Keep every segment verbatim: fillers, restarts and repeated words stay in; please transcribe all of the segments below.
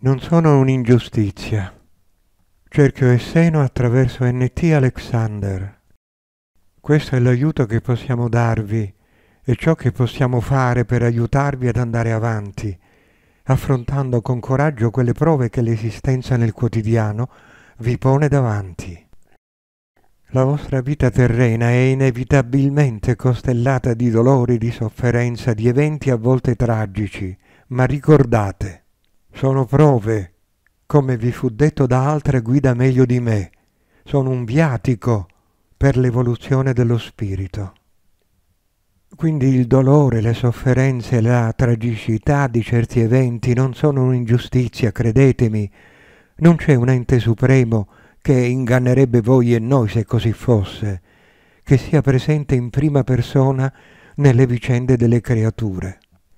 Non sono un'ingiustizia. Cerchio Esseno attraverso N T Alexander. Questo è l'aiuto che possiamo darvi e ciò che possiamo fare per aiutarvi ad andare avanti, affrontando con coraggio quelle prove che l'esistenza nel quotidiano vi pone davanti. La vostra vita terrena è inevitabilmente costellata di dolori, di sofferenza, di eventi a volte tragici, ma ricordate, sono prove, come vi fu detto da altre guida meglio di me, sono un viatico per l'evoluzione dello spirito. Quindi il dolore, le sofferenze, la tragicità di certi eventi non sono un'ingiustizia, credetemi, non c'è un ente supremo che ingannerebbe voi e noi se così fosse, che sia presente in prima persona nelle vicende delle creature.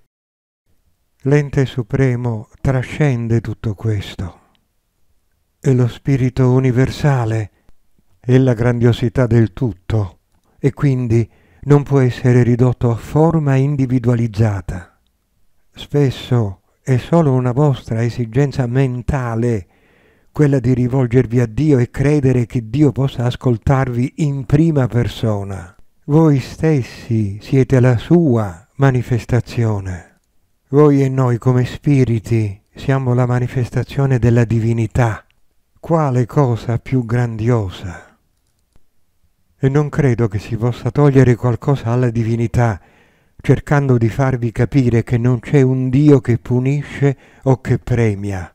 L'ente supremo trascende tutto questo. È lo spirito universale, è la grandiosità del tutto e quindi non può essere ridotto a forma individualizzata. Spesso è solo una vostra esigenza mentale quella di rivolgervi a Dio e credere che Dio possa ascoltarvi in prima persona. Voi stessi siete la sua manifestazione. Voi e noi come spiriti siamo la manifestazione della divinità. Quale cosa più grandiosa? E non credo che si possa togliere qualcosa alla divinità cercando di farvi capire che non c'è un Dio che punisce o che premia.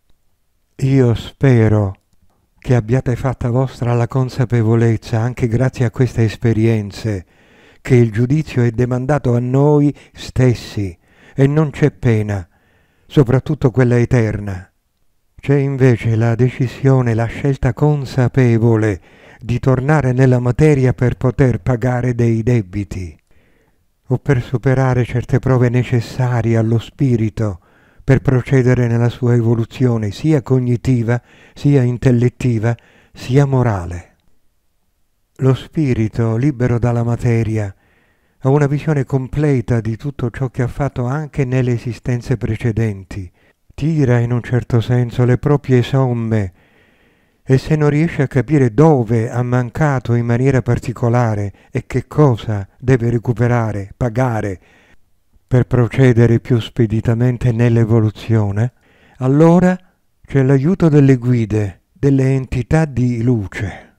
Io spero che abbiate fatta vostra la consapevolezza, anche grazie a queste esperienze, che il giudizio è demandato a noi stessi e non c'è pena, soprattutto quella eterna. C'è invece la decisione, la scelta consapevole di tornare nella materia per poter pagare dei debiti o per superare certe prove necessarie allo spirito per procedere nella sua evoluzione sia cognitiva, sia intellettiva, sia morale. Lo spirito, libero dalla materia, ha una visione completa di tutto ciò che ha fatto anche nelle esistenze precedenti, tira in un certo senso le proprie somme e se non riesce a capire dove ha mancato in maniera particolare e che cosa deve recuperare, pagare, per procedere più speditamente nell'evoluzione, allora c'è l'aiuto delle guide, delle entità di luce.